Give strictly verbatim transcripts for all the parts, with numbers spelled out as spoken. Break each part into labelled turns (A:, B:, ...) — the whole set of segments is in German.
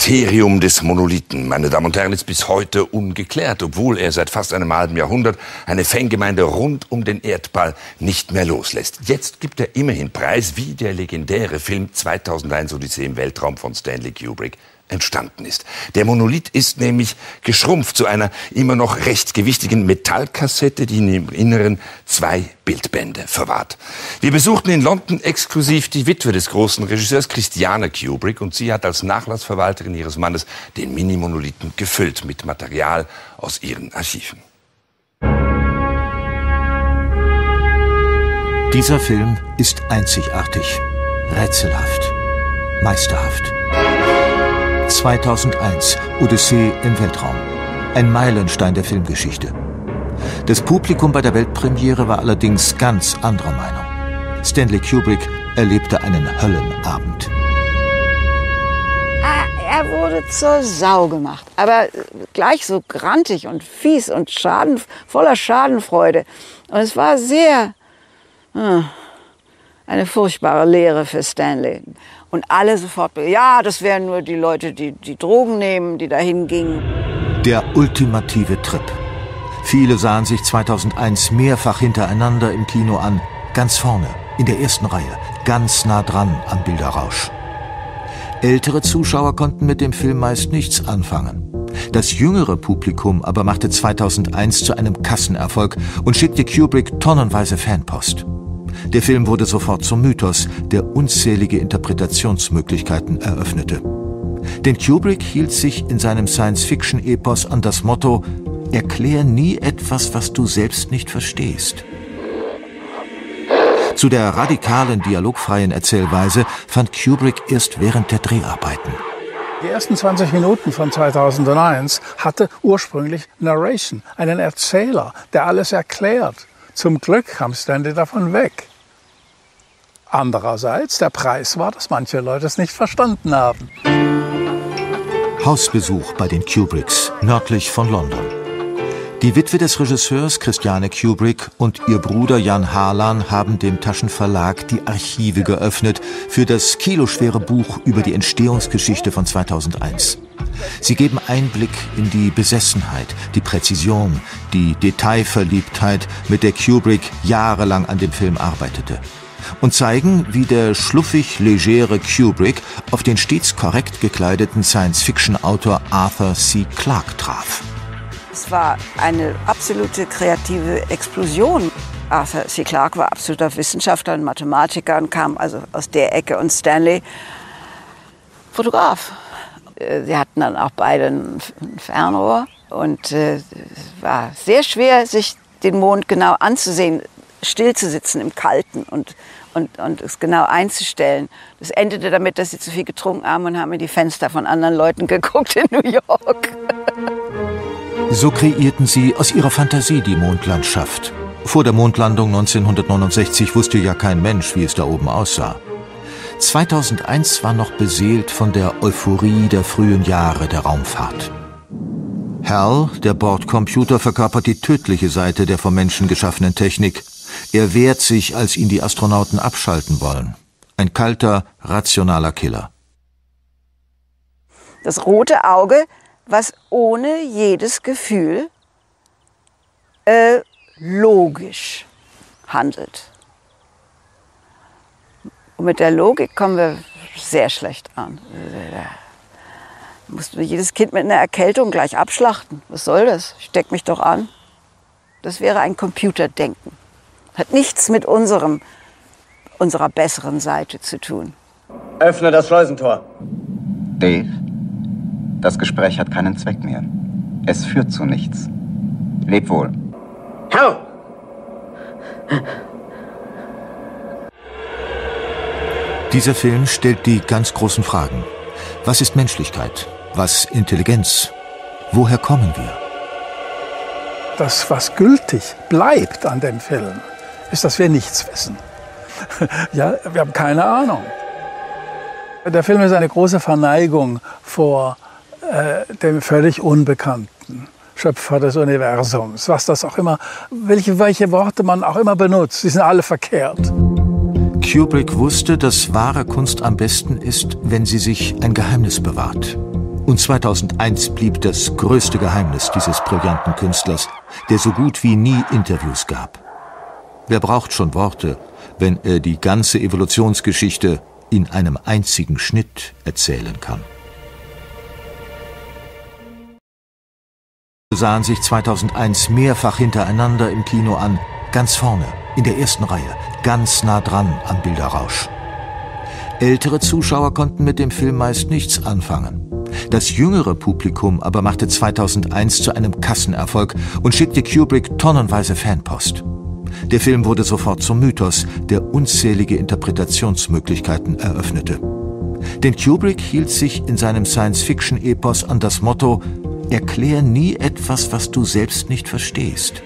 A: Mysterium des Monolithen, meine Damen und Herren, ist bis heute ungeklärt, obwohl er seit fast einem halben Jahrhundert eine Fangemeinde rund um den Erdball nicht mehr loslässt. Jetzt gibt er immerhin preis, wie der legendäre Film zweitausendeins Odyssee im Weltraum von Stanley Kubrick entstanden ist. Der Monolith ist nämlich geschrumpft zu einer immer noch recht gewichtigen Metallkassette, die in ihrem Inneren zwei Bildbände verwahrt. Wir besuchten in London exklusiv die Witwe des großen Regisseurs Christiane Kubrick und sie hat als Nachlassverwalterin ihres Mannes den Mini-Monolithen gefüllt mit Material aus ihren Archiven.
B: Dieser Film ist einzigartig, rätselhaft, meisterhaft. zweitausendeins, Odyssee im Weltraum. Ein Meilenstein der Filmgeschichte. Das Publikum bei der Weltpremiere war allerdings ganz anderer Meinung. Stanley Kubrick erlebte einen Höllenabend.
C: Er wurde zur Sau gemacht, aber gleich so grantig und fies und Schaden, voller Schadenfreude. Und es war sehr, eine furchtbare Lehre für Stanley. Und alle sofort, ja, das wären nur die Leute, die die Drogen nehmen, die dahin gingen.
B: Der ultimative Trip. Viele sahen sich zweitausendeins mehrfach hintereinander im Kino an. Ganz vorne, in der ersten Reihe, ganz nah dran am Bilderrausch. Ältere Zuschauer konnten mit dem Film meist nichts anfangen. Das jüngere Publikum aber machte zweitausendeins zu einem Kassenerfolg und schickte Kubrick tonnenweise Fanpost. Der Film wurde sofort zum Mythos, der unzählige Interpretationsmöglichkeiten eröffnete. Denn Kubrick hielt sich in seinem Science-Fiction-Epos an das Motto: Erklär nie etwas, was du selbst nicht verstehst. Zu der radikalen, dialogfreien Erzählweise fand Kubrick erst während der Dreharbeiten.
D: Die ersten zwanzig Minuten von zweitausendeins hatte ursprünglich Narration, einen Erzähler, der alles erklärt. Zum Glück kam Stanley davon weg. Andererseits, der Preis war, dass manche Leute es nicht verstanden haben.
B: Hausbesuch bei den Kubricks, nördlich von London. Die Witwe des Regisseurs Christiane Kubrick und ihr Bruder Jan Harlan haben dem Taschenverlag die Archive geöffnet für das kiloschwere Buch über die Entstehungsgeschichte von zweitausendeins. Sie geben Einblick in die Besessenheit, die Präzision, die Detailverliebtheit, mit der Kubrick jahrelang an dem Film arbeitete. Und zeigen, wie der schluffig legere Kubrick auf den stets korrekt gekleideten Science-Fiction-Autor Arthur C. Clarke traf.
C: Es war eine absolute kreative Explosion. Arthur C. Clarke war absoluter Wissenschaftler und Mathematiker und kam also aus der Ecke. Und Stanley, Fotograf. Sie hatten dann auch beide ein Fernrohr. Und äh, es war sehr schwer, sich den Mond genau anzusehen, still zu sitzen im Kalten und, und, und es genau einzustellen. Das endete damit, dass sie zu viel getrunken haben und haben in die Fenster von anderen Leuten geguckt in New York.
B: So kreierten sie aus ihrer Fantasie die Mondlandschaft. Vor der Mondlandung neunzehnhundertneunundsechzig wusste ja kein Mensch, wie es da oben aussah. zweitausendeins war noch beseelt von der Euphorie der frühen Jahre der Raumfahrt. Hal, der Bordcomputer, verkörpert die tödliche Seite der vom Menschen geschaffenen Technik. Er wehrt sich, als ihn die Astronauten abschalten wollen. Ein kalter, rationaler Killer.
C: Das rote Auge, was ohne jedes Gefühl äh, logisch handelt. Und mit der Logik kommen wir sehr schlecht an. Da mussten wir jedes Kind mit einer Erkältung gleich abschlachten. Was soll das? Steck mich doch an. Das wäre ein Computerdenken. Hat nichts mit unserem, unserer besseren Seite zu tun.
E: Öffne das Schleusentor.
F: Dave, das Gespräch hat keinen Zweck mehr. Es führt zu nichts. Leb wohl.
E: Hau!
B: Dieser Film stellt die ganz großen Fragen. Was ist Menschlichkeit? Was Intelligenz? Woher kommen wir?
D: Das, was gültig bleibt an dem Film, ist, dass wir nichts wissen. Ja, wir haben keine Ahnung. Der Film ist eine große Verneigung vor äh, dem völlig Unbekannten, Schöpfer des Universums, was das auch immer, welche, welche Worte man auch immer benutzt, die sind alle verkehrt.
B: Kubrick wusste, dass wahre Kunst am besten ist, wenn sie sich ein Geheimnis bewahrt. Und zweitausendeins blieb das größte Geheimnis dieses brillanten Künstlers, der so gut wie nie Interviews gab. Wer braucht schon Worte, wenn er die ganze Evolutionsgeschichte in einem einzigen Schnitt erzählen kann? Sahen sich zweitausendeins mehrfach hintereinander im Kino an, ganz vorne, in der ersten Reihe, ganz nah dran am Bilderrausch. Ältere Zuschauer konnten mit dem Film meist nichts anfangen. Das jüngere Publikum aber machte zweitausendeins zu einem Kassenerfolg und schickte Kubrick tonnenweise Fanpost. Der Film wurde sofort zum Mythos, der unzählige Interpretationsmöglichkeiten eröffnete. Denn Kubrick hielt sich in seinem Science-Fiction-Epos an das Motto: Erklär nie etwas, was du selbst nicht verstehst.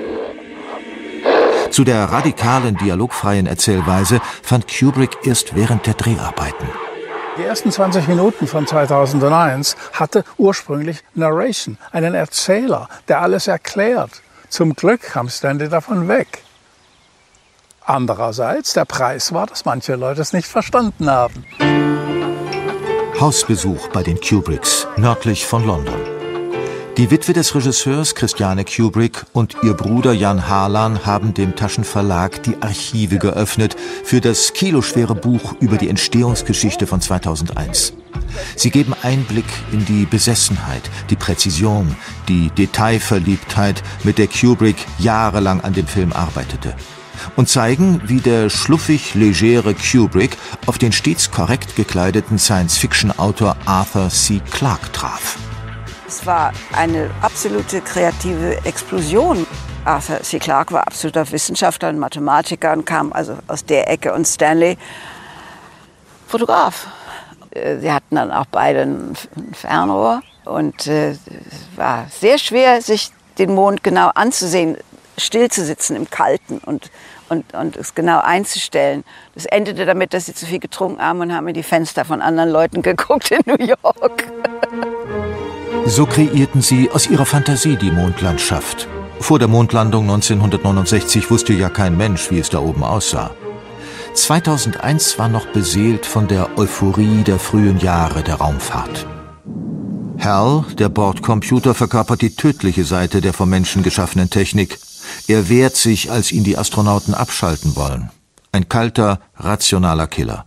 B: Zu der radikalen, dialogfreien Erzählweise fand Kubrick erst während der Dreharbeiten.
D: Die ersten zwanzig Minuten von zweitausendeins hatte ursprünglich Narration, einen Erzähler, der alles erklärt. Zum Glück kam Stanley davon weg. Andererseits, der Preis war, dass manche Leute es nicht verstanden haben.
B: Hausbesuch bei den Kubricks, nördlich von London. Die Witwe des Regisseurs Christiane Kubrick und ihr Bruder Jan Harlan haben dem Taschenverlag die Archive geöffnet für das kiloschwere Buch über die Entstehungsgeschichte von zweitausendeins. Sie geben Einblick in die Besessenheit, die Präzision, die Detailverliebtheit, mit der Kubrick jahrelang an dem Film arbeitete. Und zeigen, wie der schluffig legere Kubrick auf den stets korrekt gekleideten Science-Fiction-Autor Arthur C. Clarke traf.
C: Es war eine absolute kreative Explosion. Arthur C. Clarke war absoluter Wissenschaftler und Mathematiker und kam also aus der Ecke. Und Stanley, Fotograf. Sie hatten dann auch beide ein Fernrohr. Und äh, es war sehr schwer, sich den Mond genau anzusehen, still zu sitzen im Kalten und, und, und es genau einzustellen. Das endete damit, dass sie zu viel getrunken haben und haben in die Fenster von anderen Leuten geguckt in New York.
B: So kreierten sie aus ihrer Fantasie die Mondlandschaft. Vor der Mondlandung neunzehnhundertneunundsechzig wusste ja kein Mensch, wie es da oben aussah. zweitausendeins war noch beseelt von der Euphorie der frühen Jahre der Raumfahrt. Hal, der Bordcomputer, verkörpert die tödliche Seite der vom Menschen geschaffenen Technik. Er wehrt sich, als ihn die Astronauten abschalten wollen. Ein kalter, rationaler Killer.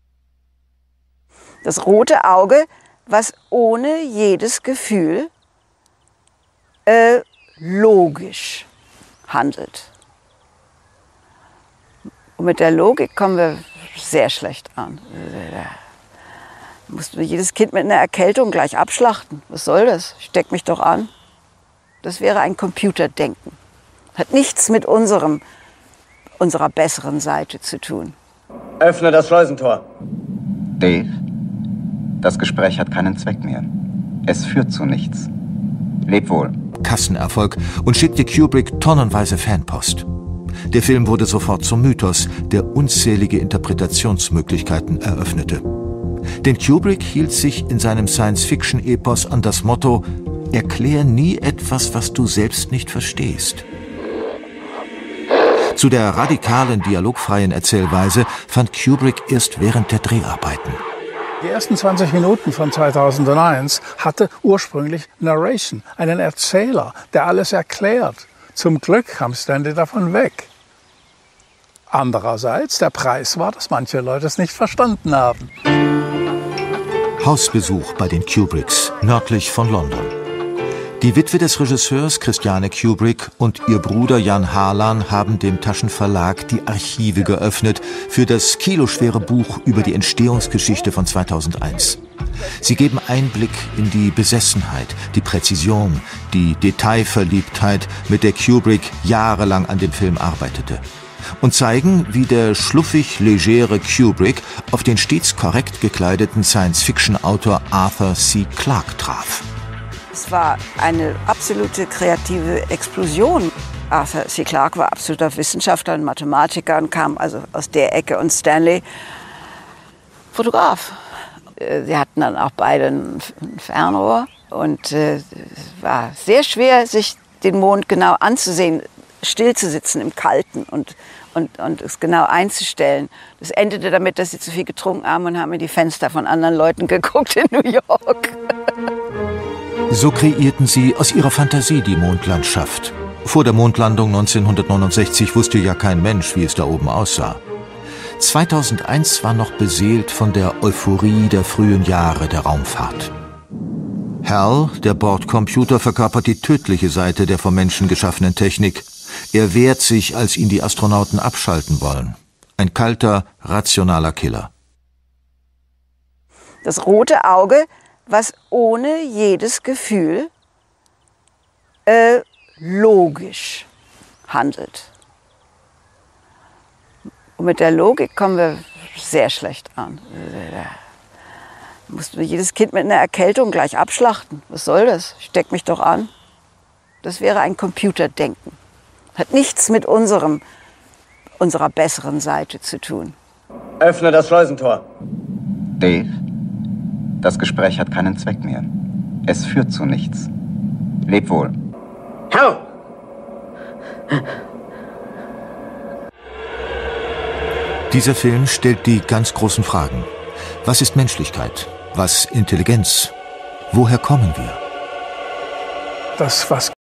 C: Das rote Auge, was ohne jedes Gefühl äh, logisch handelt. Und mit der Logik kommen wir sehr schlecht an. Da muss jedes Kind mit einer Erkältung gleich abschlachten. Was soll das? Steck mich doch an. Das wäre ein Computerdenken. Hat nichts mit unserem, unserer besseren Seite zu tun.
E: Öffne das Schleusentor.
F: Dave, das Gespräch hat keinen Zweck mehr. Es führt zu nichts. Leb wohl.
B: Kassenerfolg und schickte Kubrick tonnenweise Fanpost. Der Film wurde sofort zum Mythos, der unzählige Interpretationsmöglichkeiten eröffnete. Denn Kubrick hielt sich in seinem Science-Fiction-Epos an das Motto: Erklär nie etwas, was du selbst nicht verstehst. Zu der radikalen, dialogfreien Erzählweise fand Kubrick erst während der Dreharbeiten.
D: Die ersten zwanzig Minuten von zweitausendeins hatte ursprünglich Narration, einen Erzähler, der alles erklärt. Zum Glück kam Stanley davon weg. Andererseits, der Preis war, dass manche Leute es nicht verstanden haben.
B: Hausbesuch bei den Kubricks, nördlich von London. Die Witwe des Regisseurs Christiane Kubrick und ihr Bruder Jan Harlan haben dem Taschenverlag die Archive geöffnet für das kiloschwere Buch über die Entstehungsgeschichte von zweitausendeins. Sie geben Einblick in die Besessenheit, die Präzision, die Detailverliebtheit, mit der Kubrick jahrelang an dem Film arbeitete. Und zeigen, wie der schluffig legere Kubrick auf den stets korrekt gekleideten Science-Fiction-Autor Arthur C. Clarke traf.
C: Es war eine absolute kreative Explosion. Arthur C. Clarke war absoluter Wissenschaftler und Mathematiker und kam also aus der Ecke. Und Stanley, Fotograf. Sie hatten dann auch beide ein Fernrohr. Und äh, es war sehr schwer, sich den Mond genau anzusehen, still zu sitzen im Kalten und, und, und es genau einzustellen. Das endete damit, dass sie zu viel getrunken haben und haben in die Fenster von anderen Leuten geguckt in New York.
B: So kreierten sie aus ihrer Fantasie die Mondlandschaft. Vor der Mondlandung neunzehnhundertneunundsechzig wusste ja kein Mensch, wie es da oben aussah. zweitausendeins war noch beseelt von der Euphorie der frühen Jahre der Raumfahrt. Hal, der Bordcomputer, verkörpert die tödliche Seite der vom Menschen geschaffenen Technik. Er wehrt sich, als ihn die Astronauten abschalten wollen. Ein kalter, rationaler Killer.
C: Das rote Auge, was ohne jedes Gefühl äh, logisch handelt. Und mit der Logik kommen wir sehr schlecht an. Da muss jedes Kind mit einer Erkältung gleich abschlachten. Was soll das? Steck mich doch an. Das wäre ein Computerdenken. Hat nichts mit unserem, unserer besseren Seite zu tun.
E: Öffne das Schleusentor.
F: Dave, das Gespräch hat keinen Zweck mehr. Es führt zu nichts. Leb wohl.
E: Hau!
B: Dieser Film stellt die ganz großen Fragen. Was ist Menschlichkeit? Was Intelligenz? Woher kommen wir?
D: Das, was